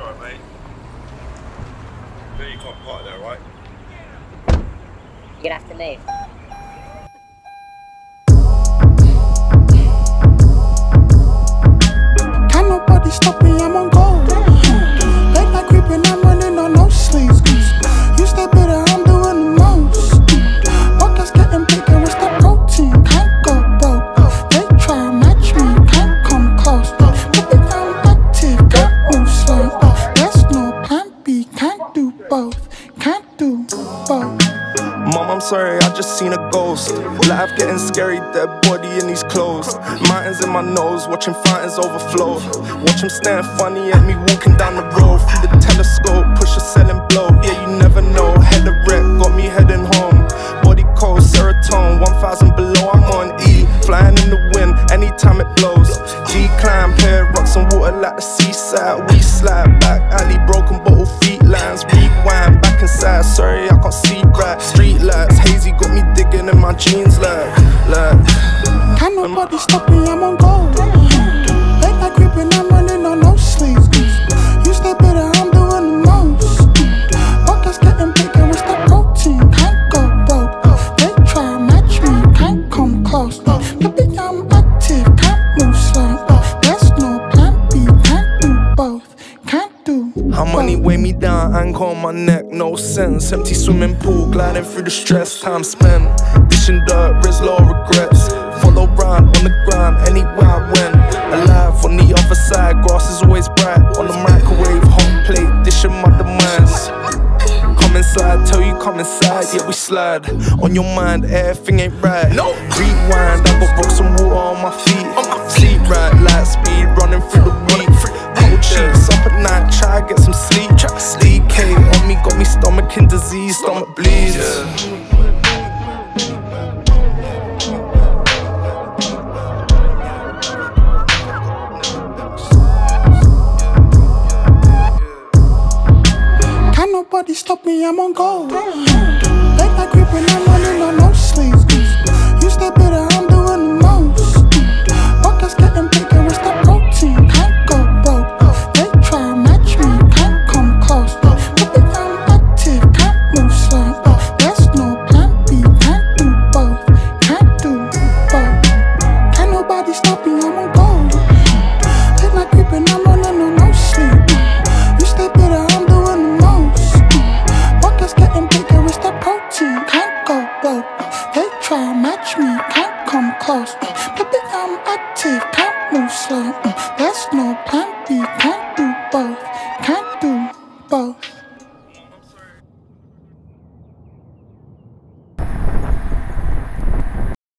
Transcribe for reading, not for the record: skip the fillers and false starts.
Alright, mate. Then you can't park there, right? You're gonna have to leave. Can't nobody stop me, I'm on gold. Late night creeping, I'm running on no sleep. You stay better, I'm doing the most. Pockets getting bigger, it's the protein. Can't go broke. They try to match me, can't come close. Baby, I'm active, can't move slow. There's no plan B, can't do both. Can't do both. Mom, I'm sorry, I just seen a ghost. Life getting scary, dead body in these clothes. Mountains in my nose, watching fountains overflow. Watch them staring funny at me walking down the road. Through the telescope, push a cell and blow. Yeah, you never know, head of wreck, got me heading home. Body cold, serotonin, 1000 below, I'm on E. Flying in the wind, anytime it blows. Decline, pair rocks and water like the seaside. We slide back, alley, broken bottle feet lines. Rewind, back inside, sorry, I can't see right. Street lights, hazy got me digging in my jeans like. Can't nobody stop me, I'm on gold. Late night creeping, I'm running on no sleep. You stay better, I'm doing the most. Pockets getting bigger, it's the protein. Can't go broke. They try to match me, can't come close. Baby, I'm active, can't move slow. There's no plan B, can't do both. Can't do How money weigh me down, anchor on my neck, no sense. Empty swimming pool, gliding through the stress, time spent. Dishing dirt, Rizlo regrets. Follow round on the ground, anywhere I went. Alive on the other side, grass is always bright. On the microwave, hot plate, dishing my demands. Come inside, tell you come inside, yeah we slide. On your mind, everything ain't right. No. Rewind, I got rocks and water on my feet. Sleep right, light speed, running through the week. Cold sheets, up at night, try to get some sleep. DK on me, got me stomach in disease, stomach bleeds. Can't nobody stop me, I'm on gold. Late night creeping, I'm